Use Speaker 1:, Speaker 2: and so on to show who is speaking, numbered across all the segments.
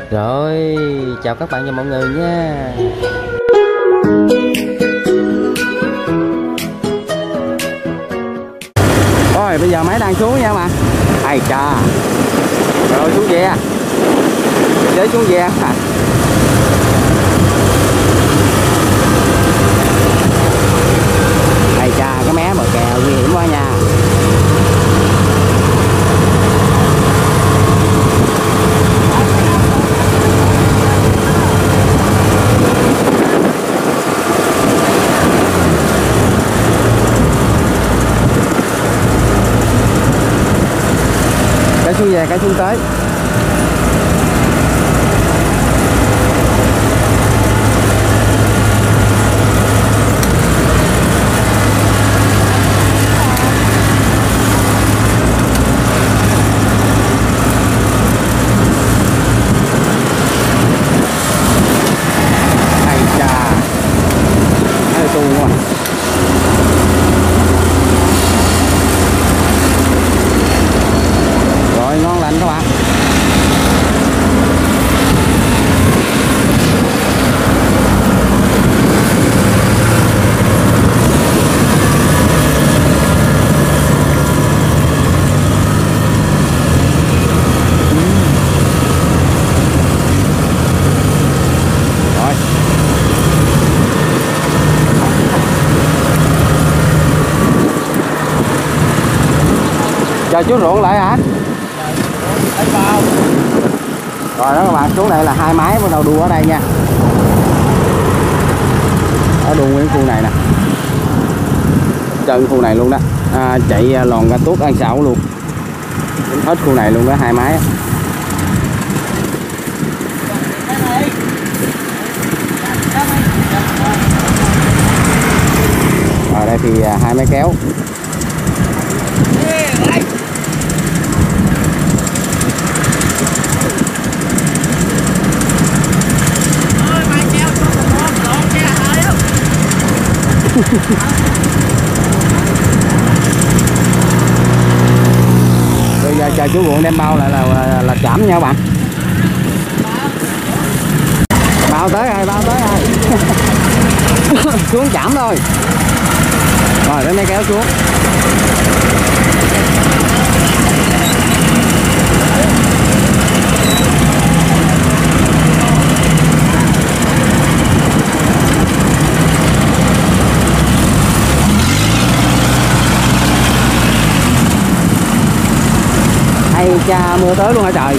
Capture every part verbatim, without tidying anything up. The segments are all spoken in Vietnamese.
Speaker 1: Rồi, chào các bạn và mọi người nha. Rồi, bây giờ máy đang xuống nha bạn. Ai cha. Rồi xuống ve. Để xuống ve. À. Ai cha, cái mé bờ kè nguy hiểm quá nha. Cái xuống về, cái xuống tới. Ai chà, hơi tu quá. Rồi, ngon lành các bạn. Rồi. Chờ chú ruộng lại hả? Rồi đó các bạn, xuống đây là hai máy bắt đầu đua ở đây nha. Ở đua nguyên khu này nè, chân khu này luôn đó, à, chạy lòn ra tuốt ăn sảo luôn, hết khu này luôn đó, hai máy. Ở đây thì hai máy kéo. Bây giờ chờ chú ruộng đem bao lại là là, là chẩm nha các bạn. Bao tới rồi, bao tới rồi. Xuống chẩm thôi. Rồi để máy kéo xuống. Hay cha, mưa tới luôn hả trời.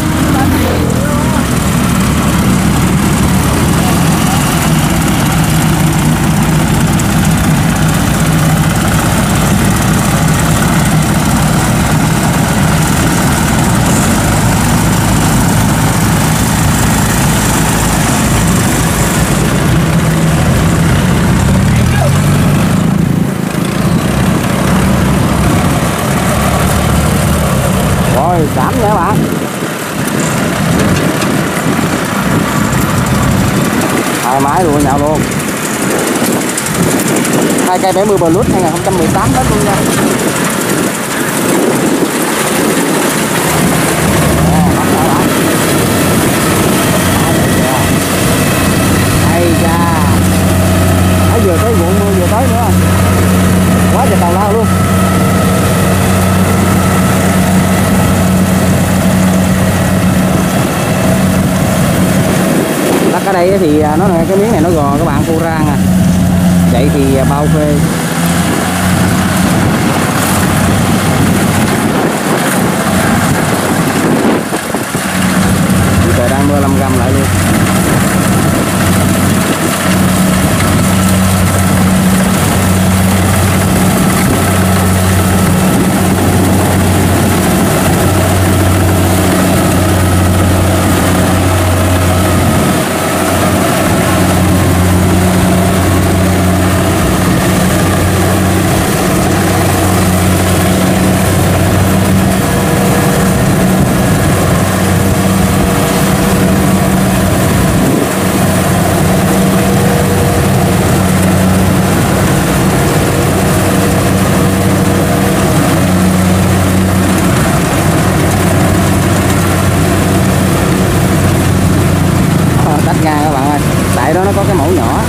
Speaker 1: Rồi, giảm nha các bạn. Hai máy luôn nhau luôn. Hai cây bảy mươi Plus hai nghìn không trăm mười tám hết luôn nha. Hay cha. Thấy vừa tới ruộng mưa vừa tới nữa. Quá trời tào lao luôn. Ở đây thì nó là cái miếng này nó gò các bạn, khô rang à. Vậy thì bao phê. Trời đang mưa lâm gầm lại luôn. ngang các bạn ơi, tại đó nó có cái mẫu nhỏ.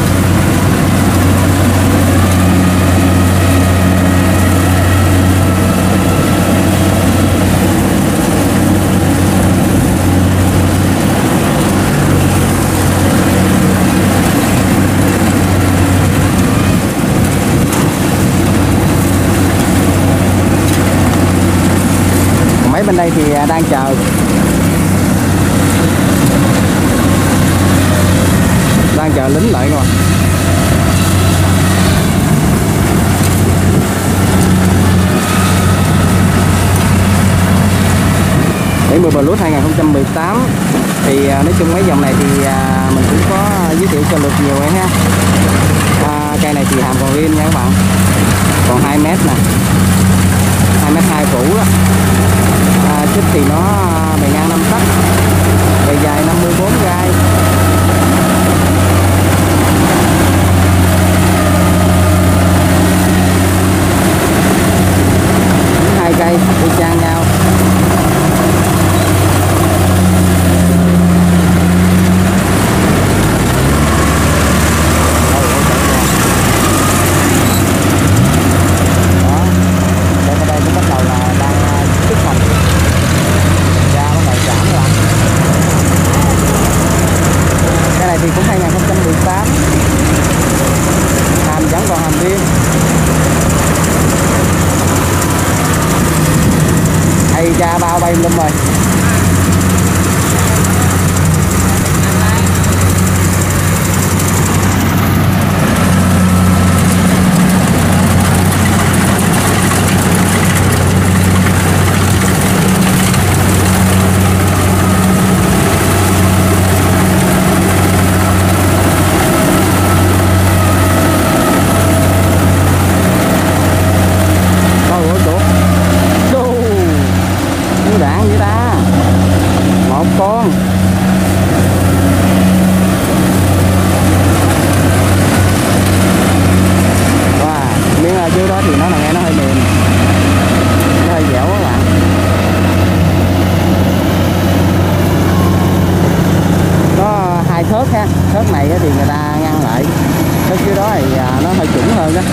Speaker 1: Mấy bên đây thì đang chờ đang chờ lính lại rồi. bảy mươi Plus hai không một tám thì nói chung mấy dòng này thì mình cũng có giới thiệu cho lượt nhiều ấy ha. À, cây này thì hàm còn rim nha các bạn, còn hai mét nè, hai mét hai cũ đó. À, xích thì nó bề ngang năm tấc, bề dài năm mươi bốn gai. Hai cây y chang nhau. Thì cũng hai không một tám, hàm vẫn còn hàm riêng. Hay cha bao bay lum rồi. Thớt ha, thớt này thì người ta ngăn lại, thớt dưới đó thì nó hơi chuẩn hơn đó.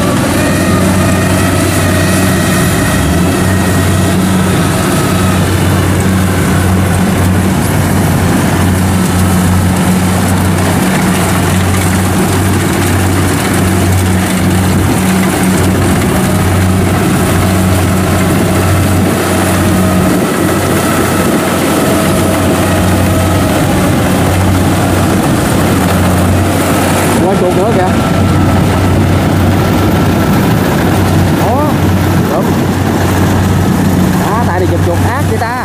Speaker 1: Chuột nữa kìa. Ủa, đúng. Đó, tại này chụp chuột ác vậy ta.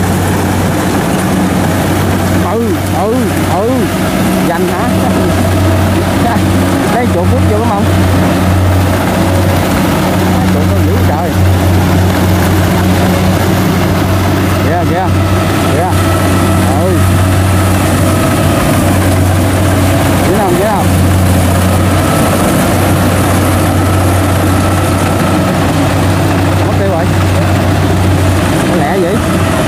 Speaker 1: Ừ, ừ, ừ. Dành hả? Đây chuột hút vô đúng không? Chuột nó dữ trời. Kìa, kìa. Kìa. Ừ. Dữ không, dữ không? Nó lẹ vậy.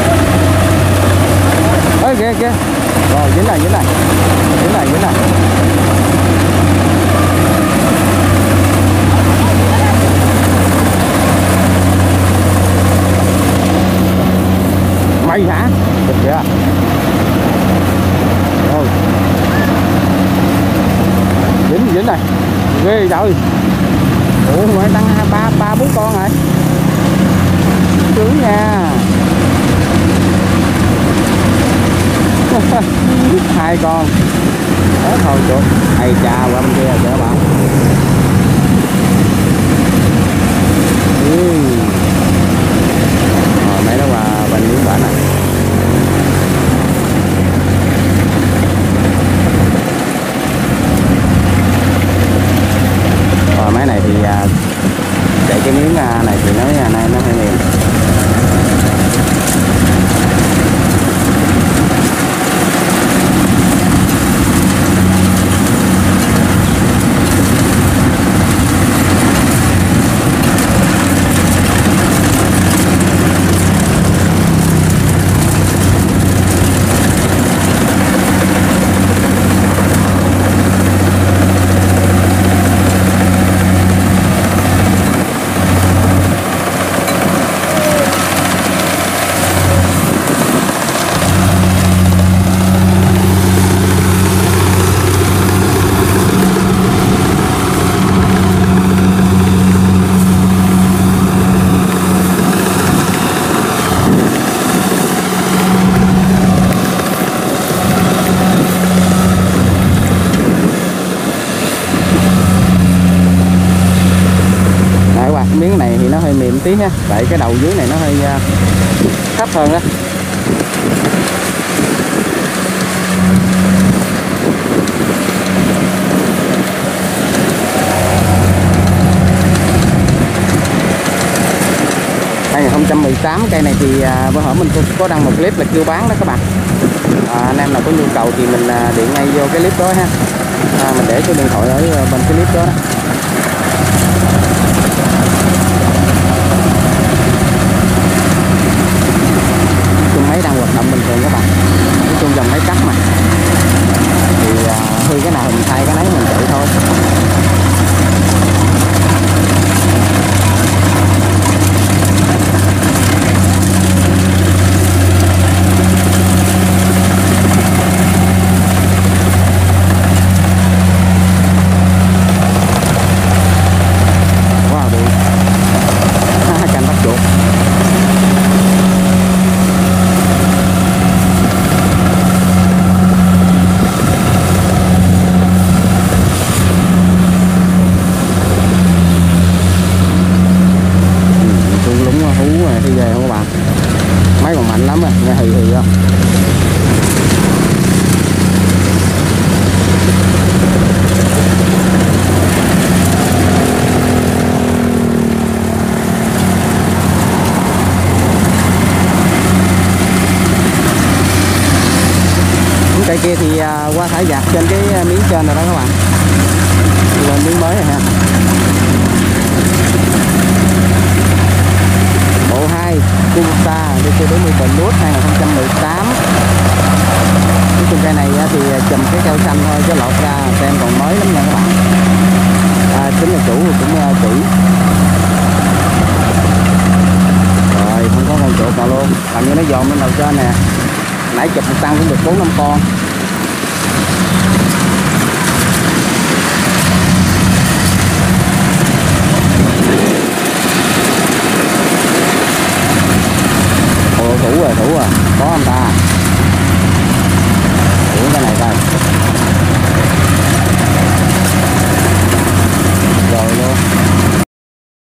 Speaker 1: Ê kìa kìa. Rồi dính này, dính này. Dính này, dính này. Mày hả? Được kìa. Rồi. Dính, dính này. Ghê trời. Ủa mà tăng ba ba bốn con rồi. Sướng nha. Hai con. Đó thôi chuột. Hay cha qua bên kia rồi các bạn. Ừ. Rồi mấy đó qua bên dưới bển này. Rồi máy này thì để cái miếng này thì nó này nó hơi mềm. tí ha, tại cái đầu dưới này nó hơi uh, thấp hơn đó. hai không một tám cây này thì à, bữa hổm mình có đăng một clip là kêu bán đó các bạn. À, anh em nào có nhu cầu thì mình à, điện ngay vô cái clip đó ha. À, mình để số điện thoại ở bên cái clip đó, đó. Chung máy đang hoạt động bình thường các bạn. Nói chung dòng máy cắt mà. Thì à, hư cái nào mình thay cái nấy mình chạy thôi. Cây kia thì uh, qua thải giặt trên cái uh, miếng trên rồi đó các bạn, lên miếng mới rồi ha. Bộ hai Kubota đê xê bốn mươi Plus hai không một tám. Nói chung cây này uh, thì chùm cái keo xanh thôi chứ lột ra xem còn mới lắm nha các bạn. À, tính là chủ cũng uh, kỹ. Rồi không có con chuột nào luôn, làm như nó dồn lên đầu trên nè. Nãy chụp một tăng cũng được bốn năm con. Ồ, thủ rồi, thủ rồi, có không ta? Thủ cái này coi.